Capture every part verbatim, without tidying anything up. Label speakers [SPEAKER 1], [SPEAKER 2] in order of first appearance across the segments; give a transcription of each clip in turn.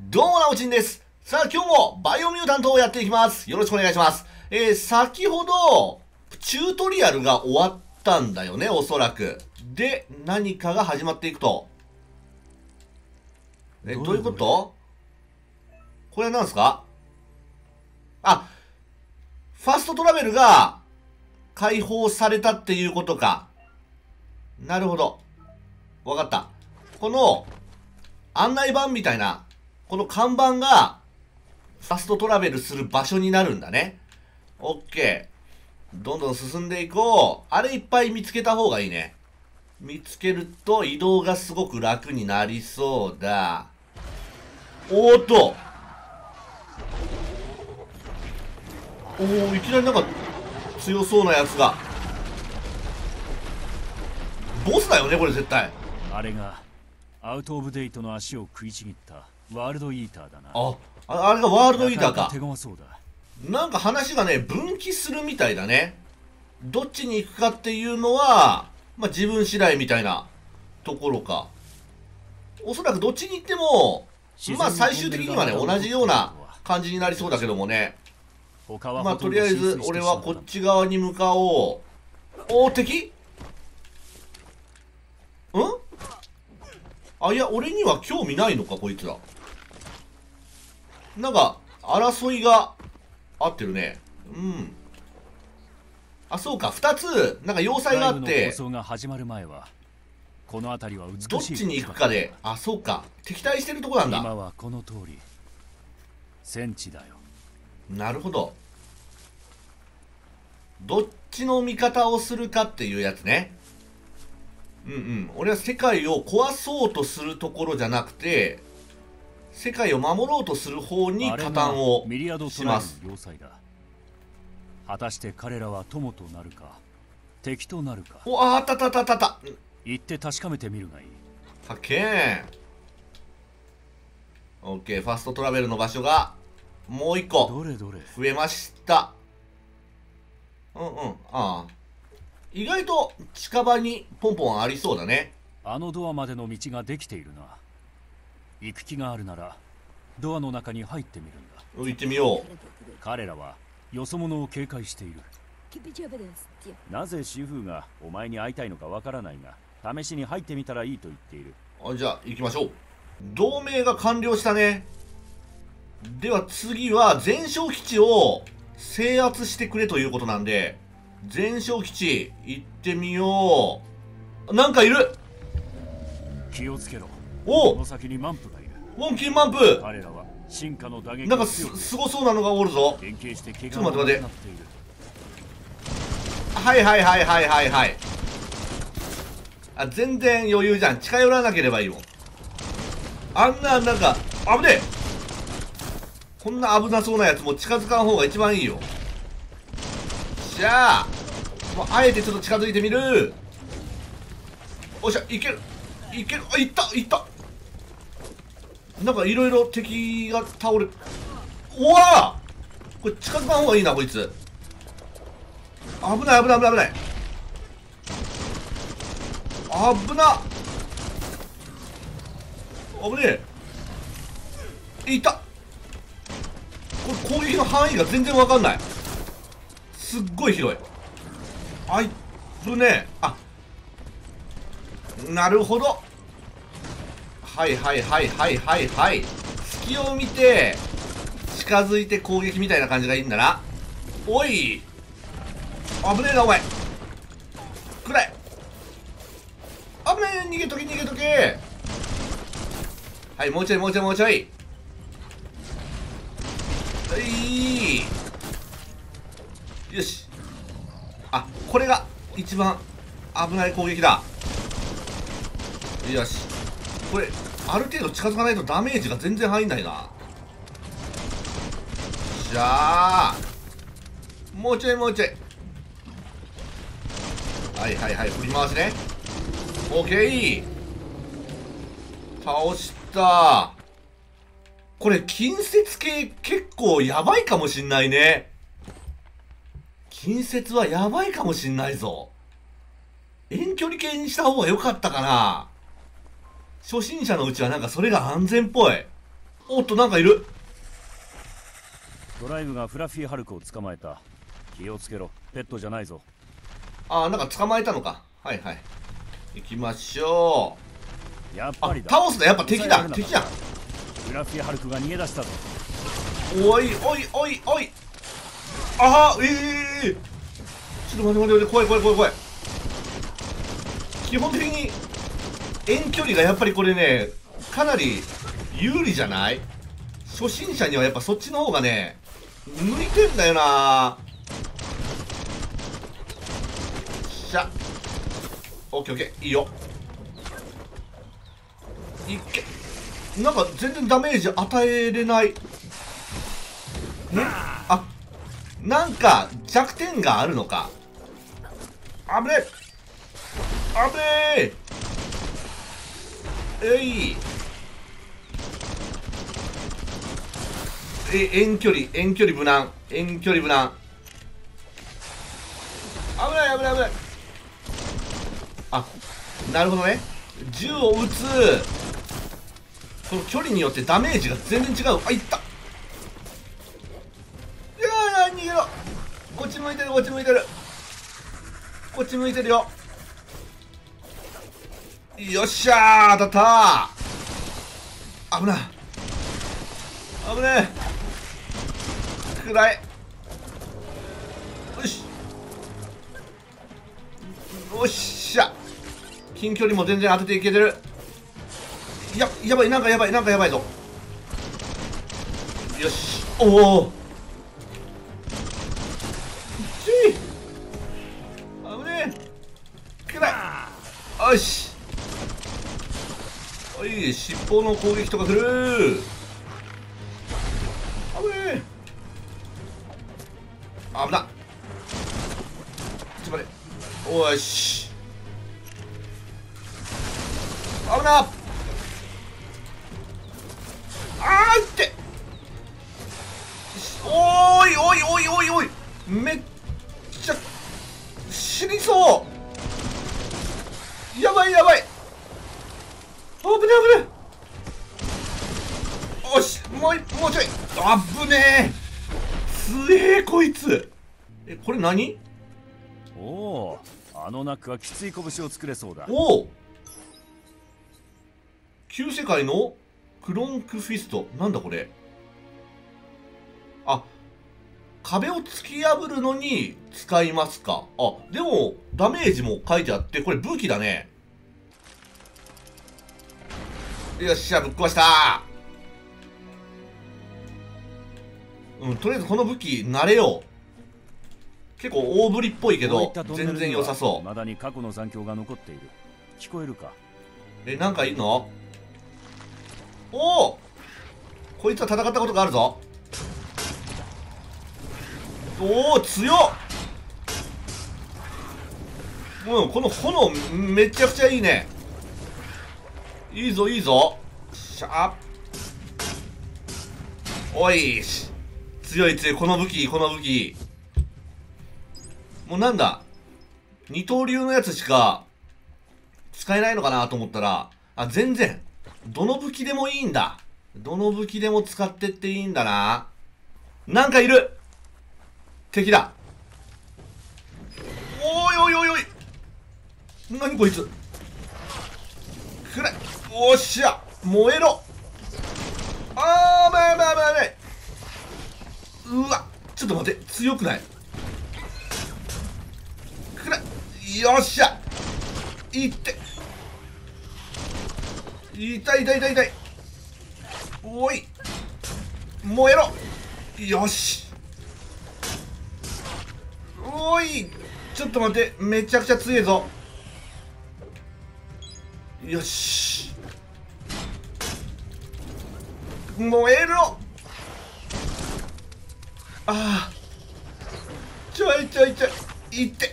[SPEAKER 1] どうもなおちんです。さあ今日もバイオミュータントをやっていきます。よろしくお願いします。えー、先ほど、チュートリアルが終わったんだよね、おそらく。で、何かが始まっていくと。え、どういうこと？これは何すか？あ、ファストトラベルが解放されたっていうことか。なるほど。わかった。この案内板みたいな、この看板がファストトラベルする場所になるんだね。オッケー。どんどん進んでいこう。あれいっぱい見つけた方がいいね。見つけると移動がすごく楽になりそうだ。おーっと。おー、いきなりなんか強そうなやつが。ボスだよね、これ絶対。
[SPEAKER 2] あれがアウトオブデートの足を食いちぎったワールドイーターだな。
[SPEAKER 1] あ、ああれがワールドイーターか。
[SPEAKER 2] 手強そうだ。
[SPEAKER 1] なんか話がね、分岐するみたいだね。どっちに行くかっていうのは、まあ、自分次第みたいなところか。おそらくどっちに行っても、まあ最終的にはね、同じような感じになりそうだけどもね。まあとりあえず、俺はこっち側に向かおう。おー、敵？ん？あ、いや、俺には興味ないのか、こいつら。なんか、争いが合ってるね。うん。あ、そうか、二つ、なんか要塞があって、
[SPEAKER 2] どっ
[SPEAKER 1] ちに行くかで、あ、そうか、敵対してるとこなんだ。
[SPEAKER 2] 今はこの通り、戦地だよ。
[SPEAKER 1] なるほど。どっちの味方をするかっていうやつね。うんうん。俺は世界を壊そうとするところじゃなくて、世界を守ろうとする方に加担をします。
[SPEAKER 2] 果たして彼らは友となるか敵となるか。
[SPEAKER 1] お、あ、あったあったあったあった。
[SPEAKER 2] 行って確かめてみるがいい。
[SPEAKER 1] はっけーん。オッケー、ファストトラベルの場所がもう一個
[SPEAKER 2] どれどれ
[SPEAKER 1] 増えました。うんうん、ああ。意外と近場にポンポンありそうだね。
[SPEAKER 2] あのドアまでの道ができているな。行く気があるならドアの中に入ってみるんだ。
[SPEAKER 1] 行ってみよう。
[SPEAKER 2] 彼らはよそ者を警戒している。なぜシフーがお前に会いたいのかわからないが、試しに入ってみたらいいと言っている。
[SPEAKER 1] あ、じゃあ行きましょう。同盟が完了したね。では次は全焼基地を制圧してくれということなんで、全焼基地行ってみよう。なんかいる。
[SPEAKER 2] 気をつけろ。
[SPEAKER 1] おお、
[SPEAKER 2] この先にマンプがいる。
[SPEAKER 1] モンキーマンプ。
[SPEAKER 2] 彼らは進化の打撃
[SPEAKER 1] なんかすすごそうなのがおるぞ。
[SPEAKER 2] 連携して怪
[SPEAKER 1] ちょっと待って待って。
[SPEAKER 2] ている。
[SPEAKER 1] はいはいはいはいはいはい。あ、全然余裕じゃん。近寄らなければいいもん。あんな、なんか、危ねえ。こんな危なそうなやつも近づかん方が一番いいよ。じゃあ、もうあえてちょっと近づいてみる。おっしゃ、いける。いける。あ、いったいった。なんかいろいろ敵が倒れる。うわー、これ近づかん方がいいな、こいつ。危ない危ない危ない危ない。危な。危ねえ。いった。これ攻撃の範囲が全然わかんない。すっごい広い。あいつね。あ、なるほど。はいはいはいはいはいはい。隙を見て近づいて攻撃みたいな感じがいいんだな。おい、危ねえなお前。くらい。危ねえ、逃げとけ逃げとけ。はい、もうちょいもうちょいもうちょい。はい、よし。あ、これが一番危ない攻撃だ。よし、これある程度近づかないとダメージが全然入んないな。じゃあもうちょいもうちょい。はいはいはい、振り回しね。オッケー、倒した。これ近接系結構やばいかもしんないね。近接はやばいかもしんないぞ。遠距離系にした方が良かったかな。初心者のうちはなんかそれが安全っぽい。 おっと、なんかいる。
[SPEAKER 2] ドライブがフラフィーハルクを捕まえた。気をつけろ、ペットじゃないぞ。
[SPEAKER 1] ああ、なんか捕まえたのか。はいはい。行きましょ
[SPEAKER 2] う。やっ
[SPEAKER 1] あ
[SPEAKER 2] ぱりだ。
[SPEAKER 1] 倒すだ、やっぱ敵だ、敵だ。
[SPEAKER 2] フラフィーハルクが逃げ出したぞ。
[SPEAKER 1] おいおいおいおい。ああ、ええー、ちょっと待って待って待って、怖い怖い怖い怖い。基本的に遠距離がやっぱりこれね、かなり有利じゃない？初心者にはやっぱそっちの方がね、向いてんだよな。しゃ、オッケーオッケー、いいよ。いっけ。なんか全然ダメージ与えれないね。あ、なんか弱点があるのか。危ねえ危ねえ。えいえ、遠距離遠距離無難、遠距離無難。危ない危ない危ない。あ、なるほどね。銃を撃つその距離によってダメージが全然違う。あ、いった。いやー、逃げろ。こっち向いてるこっち向いてるこっち向いてるよ。よっしゃー、当たったー。危ない危ねえ。暗い。よしよっしゃ。近距離も全然当てていけてる。や、やばい、なんかやばい、なんかやばいぞ。よし、おお。ちい。危ねえ。暗い。よし。おい、尻尾の攻撃とか来る。危ねえ。危な。ちょっと待って。おし。危な。あーって。おーいおいおいおいおい。めっちゃ死にそう。やばいやばい。危ね危ね。おし、もうもうちょい。あぶねえ。すえーこいつ。え、これ何？
[SPEAKER 2] おお、あのナックはきつい拳を作れそうだ。
[SPEAKER 1] おお、旧世界のクロンクフィスト。なんだこれ。あ、壁を突き破るのに使いますか。あ、でもダメージも書いてあって、これ武器だね。よっしゃ、ぶっ壊した。うん、とりあえずこの武器慣れよう。結構大振りっぽいけど全然良さそう。
[SPEAKER 2] まだに過去の残響が残っている。聞こえるか。
[SPEAKER 1] え、なんかいるの？おお、こいつは戦ったことがあるぞ。おお、強っ。うん、この炎めちゃくちゃいいね。いいぞいいぞ。しゃ、おいし、強い強い。この武器この武器もうなんだ、二刀流のやつしか使えないのかなと思ったら、あ、全然どの武器でもいいんだ。どの武器でも使ってっていいんだな。なんかいる。敵だ。おいおいおいおい。何こいつ。くらい。おっしゃ、燃えろ。あー、まあまあまあまあ。うわ、ちょっと待って、強くない。くらい。よっしゃ。いって。痛い痛い痛い痛い。おい、燃えろ。よし。おい、ちょっと待って、めちゃくちゃ強いぞ。よし、燃えろ。ああ、ちょいちょいちょい、いって。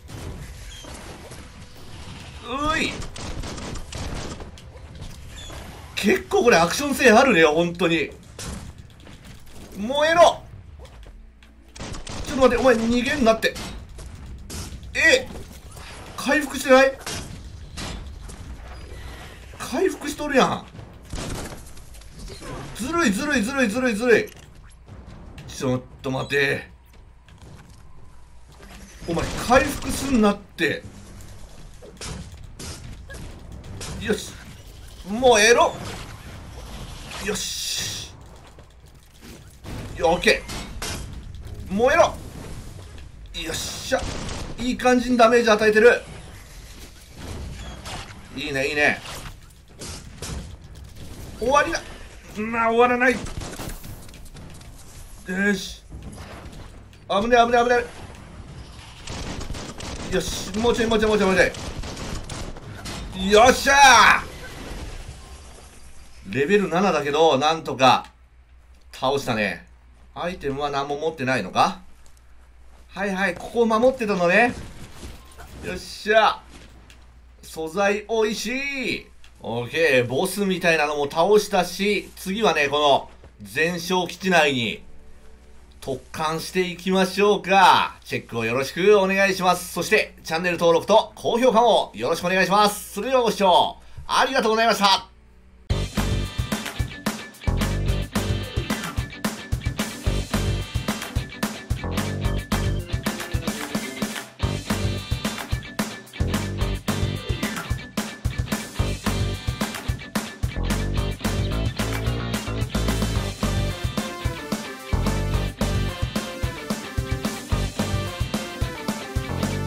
[SPEAKER 1] うい、結構これアクション性あるね、本当に。燃えろ。ちょっと待って、お前逃げんなって。え、回復してない？回復しとるやん。 ずるいずるいずるいずるいずるい。ちょっと待て。お前回復すんなって。よし、もうええろ。よし、オッケー、燃えろ。よっしゃ、いい感じにダメージ与えてる。いいねいいね。終わりだ。まあ終わらない。よし、危ねえ危ねえ危ねえ。よし、もうちょいもうちょいもうちょいもうちょい。よっしゃー、レベルななだけどなんとか倒したね。アイテムは何も持ってないのか。はいはい、ここを守ってたのね。よっしゃ、素材おいしい。オッケー、ボスみたいなのも倒したし、次はね、この全焼基地内に突貫していきましょうか。チェックをよろしくお願いします。そしてチャンネル登録と高評価もよろしくお願いします。それではご視聴ありがとうございました。